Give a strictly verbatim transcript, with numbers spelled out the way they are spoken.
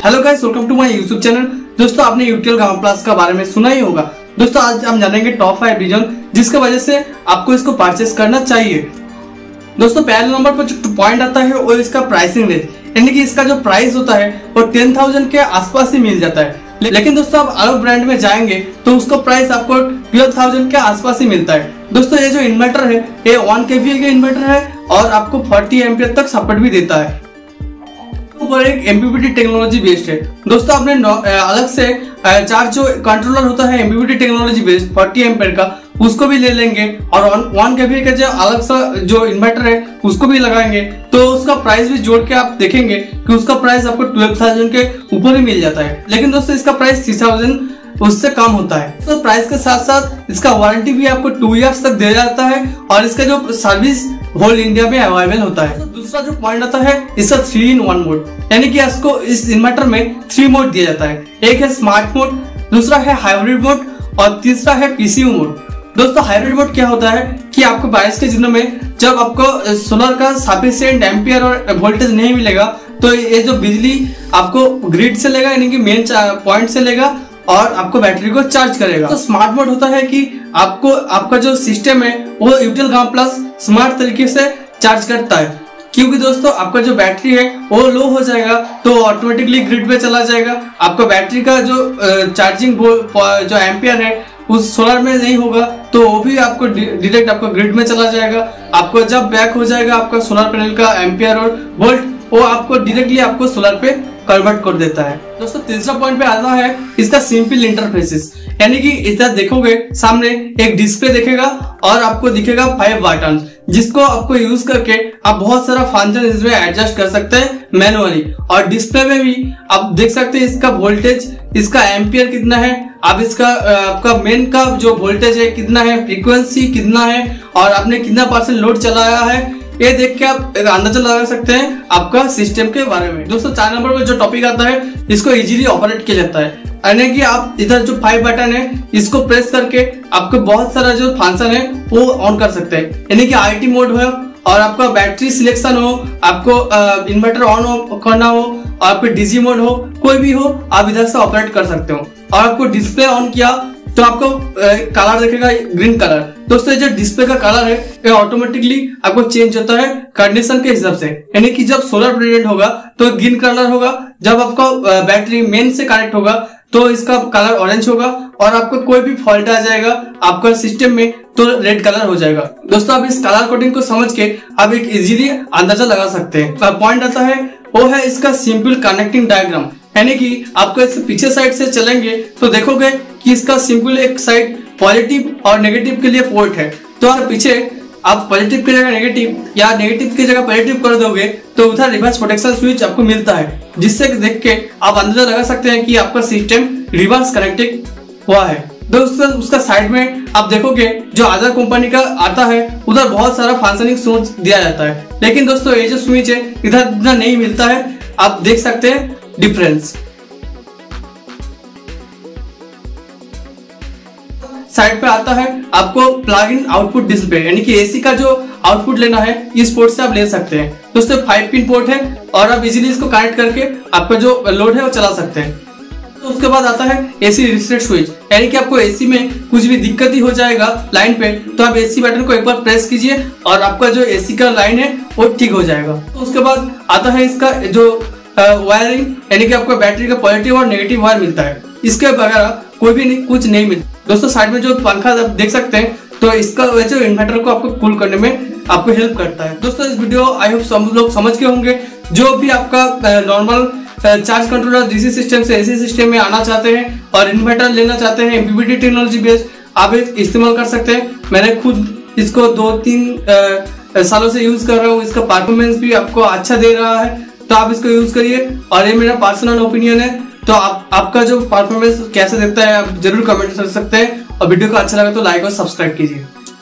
Hello guys, welcome to my YouTube channel. दोस्तों, आपने UTL gamma plus का बारे में सुना ही होगा। दोस्तों, आज हम जानेंगे टॉप फाइव रीजन जिसके वजह से आपको इसको परचेस करना चाहिए। दोस्तों, पहले नंबर पर जो पॉइंट आता है वो इसका प्राइसिंग रेंज, यानी कि इसका जो प्राइस होता है वो टेन थाउजेंड के आसपास ही मिल जाता है। लेकिन दोस्तों, आप अलग ब्रांड में जाएंगे तो उसका प्राइस आपको ट्वेल्व थाउजेंड के आसपास ही मिलता है। दोस्तों, ये जो इन्वर्टर है ये वन केवीए का इन्वर्टर है और आपको फोर्टी एम्पियर तक सपोर्ट भी देता है। ऊपर एक एमपीपीटी टेक्नोलॉजी बेस्ड है। दोस्तों, आपने अलग से चार जो कंट्रोलर होता है MPPT technology based forty ampere का, उसको भी ले लेंगे और वन केवीए का जो अलग सा जो इन्वर्टर है उसको भी लगाएंगे तो उसका प्राइस भी जोड़ के आप देखेंगे कि उसका प्राइस आपको ट्वेल्व थाउजेंड के ऊपर ही मिल जाता है। लेकिन दोस्तों, इसका प्राइस सिक्स थाउजेंड उससे कम होता है। तो प्राइस के साथ साथ इसका वारंटी भी आपको टू इयर्स तक दिया जाता है और इसका जो सर्विस होल इंडिया में अवेलेबल होता है। तो दूसरा जो पॉइंट आता है इसका थ्री इन वन मोड, यानी कि इसको इस इन्वर्टर में थ्री मोड दिया जाता है। एक है स्मार्ट मोड, दूसरा है हाइब्रिड मोड और तीसरा है पीसीयू मोड। दोस्तों, हाइब्रिड मोड क्या होता है कि आपको बारिश के दिनों में जब आपको सोलर का सफिशिएंट एम्पियर और वोल्टेज नहीं मिलेगा तो ये जो बिजली आपको ग्रिड से लेगा, यानी कि मेन पॉइंट से लेगा और आपको बैटरी को चार्ज करेगा। तो स्मार्ट मोड होता है कि आपको आपका जो सिस्टम है वो यूटीएल गामा प्लस स्मार्ट तरीके से चार्ज करता है, क्योंकि दोस्तों आपका जो बैटरी है वो लो हो जाएगा तो ऑटोमेटिकली ग्रिड पे चला जाएगा। आपका बैटरी का जो चार्जिंग जो एम्पियर है उस सोलर में नहीं होगा तो वो भी आपको डायरेक्ट आपको ग्रिड में चला जाएगा। आपको जब बैक हो जाएगा आपका सोलर पैनल का एम्पियर और वोल्ट, वो आपको डायरेक्टली आपको सोलर पे कन्वर्ट कर देता है। दोस्तों, तीसरा पॉइंट पे आता है इसका सिंपल इंटरफेसेस, यानी कि इधर देखोगे सामने एक डिस्प्ले दिखेगा और आपको दिखेगा फाइव बटन, जिसको आपको यूज करके आप बहुत सारा फंक्शन इसमें एडजस्ट कर सकते हैं मैनुअली। और डिस्प्ले में भी आप देख सकते हैं इसका वोल्टेज, इसका एम्पियर कितना है, आप इसका आपका मेन का जो वोल्टेज है कितना है, फ्रीक्वेंसी कितना है और आपने कितना परसेंट लोड चलाया है, ये देख के आप अंदाजा लगा सकते हैं आपका सिस्टम के बारे में। दोस्तों, चार नंबर पर जो टॉपिक आता है इसको इजीली ऑपरेट किया जाता है, यानी कि आप इधर जो फाइव बटन है इसको प्रेस करके आपको बहुत सारा जो फंक्शन है वो ऑन कर सकते हैं, यानी कि आईटी मोड हो और आपका बैटरी सिलेक्शन हो, आपको इन्वर्टर ऑन करना हो और आपको डीजी मोड हो, कोई भी हो आप इधर से ऑपरेट कर सकते हो। और आपको डिस्प्ले ऑन किया तो आपको कलर दिखेगा ग्रीन कलर। दोस्तों, जो डिस्प्ले का कलर है ये ऑटोमेटिकली आपको चेंज होता है कंडीशन के हिसाब से, यानी कि जब सोलर प्रेजेंट होगा तो ग्रीन कलर होगा, जब आपका बैटरी मेन से कनेक्ट होगा तो इसका कलर ऑरेंज होगा और आपको कोई भी फॉल्ट आ जाएगा आपका सिस्टम में तो रेड कलर हो जाएगा। दोस्तों, आप इस कलर कोडिंग को समझ के आप एक इजीली अंदाजा लगा सकते हैं। पॉइंट आता है वो है इसका सिंपल कनेक्टिंग डायग्राम, यानी कि आपको इसके पीछे साइड से चलेंगे तो देखोगे कि इसका सिंपल एक साइड पॉजिटिव और नेगेटिव के लिए पोर्ट है। तो आप पीछे आप पॉजिटिव की जगह नेगेटिव या नेगेटिव की जगह पॉजिटिव कर दोगे तो उधर रिवर्स प्रोटेक्शन स्विच आपको मिलता है, जिससे देख के आप अंदाजा लगा सकते हैं कि आपका सिस्टम रिवर्स कनेक्टेड हुआ है। दोस्तों, उसका साइड में आप देखोगे जो अदर कंपनी का आता है उधर बहुत सारा फंक्शनिंग स्विच दिया जाता है, लेकिन दोस्तों ये जो स्विच है इधर इतना नहीं मिलता है। आप देख सकते हैं डिफरेंस। साइड पे आता है आपको प्लग इन आउटपुट डिस्प्ले, यानी कि एसी का जो आउटपुट लेना है इस पोर्ट से आप ले सकते हैं। दोस्तों, फाइव पिन पोर्ट है और आप इजीली इसको कनेक्ट करके आपका जो लोड है वो चला सकते हैं। तो उसके बाद आता है एसी रिसेट स्विच, यानी कि आपको एसी में कुछ भी दिक्कत ही हो जाएगा लाइन पे तो आप एसी बटन को एक बार प्रेस कीजिए और आपका जो एसी का लाइन है वो ठीक हो जाएगा। तो उसके बाद आता है इसका जो वायरिंग, यानी कि आपको बैटरी का पॉजिटिव और नेगेटिव वायर मिलता है, इसके बगैर कोई भी नहीं, कुछ नहीं मिलता। दोस्तों, साइड में जो पंखा आप देख सकते हैं तो इसका वजह इन्वर्टर को आपको कूल करने में आपको हेल्प करता है। दोस्तों, इस वीडियो आई होप सब लोग समझ के होंगे। जो भी आपका normal charge controller DC system से एसी सिस्टम में आना चाहते हैं और इन्वर्टर लेना चाहते हैं एमपीपीटी टेक्नोलॉजी बेस्ड, आप इस्तेमाल कर सकते हैं। मैंने खुद इसको दो तीन सालों से यूज कर रहा हूँ, इसका परफॉर्मेंस भी आपको अच्छा दे रहा है, तो आप इसको यूज करिए। और ये मेरा पर्सनल ओपिनियन है, तो आप आपका जो परफॉर्मेंस कैसे देखता है आप जरूर कमेंट कर सकते हैं और वीडियो को अच्छा लगा तो लाइक और सब्सक्राइब कीजिए।